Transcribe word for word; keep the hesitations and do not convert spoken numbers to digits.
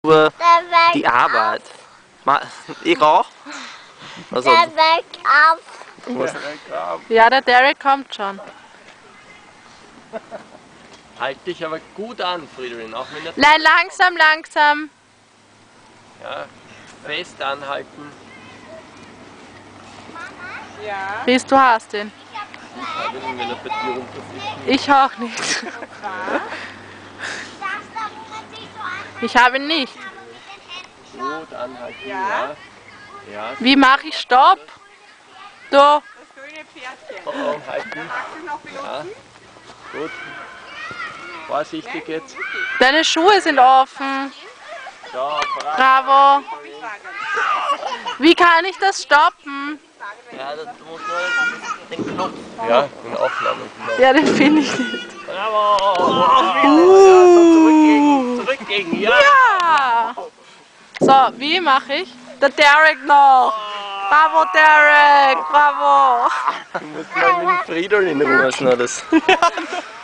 über die Arbeit. Ich auch. Also, Der weg auf. Ja, der Derek kommt schon. Halt dich aber gut an, Fridolin, auch wenn das... Nein, langsam, langsam. Ja, fest anhalten. Ja. Wie du hast ihn? Ich will ihn, wenn er bei dir runterfliegt. Ich auch nicht. Ich habe ihn nicht. Gut anhalten, ja. Ja. Wie mache ich Stopp? Du. Das grüne Pferdchen. Oh, oh, halten. Ja. Gut. Vorsichtig jetzt. Deine Schuhe sind offen. So, brav. Bravo. Wie kann ich das stoppen? ja, du musst nur den Knopf. Ja, den Aufnahmeknopf. Ja, den finde ich nicht. Bravo! Ja, so zurücklegen, zurücklegen, ja! Ja. So, wie mache ich? Der Derek noch. Bravo, Derek. Bravo. Du musst mal mit dem Fridolin ruhen. Was ist noch das?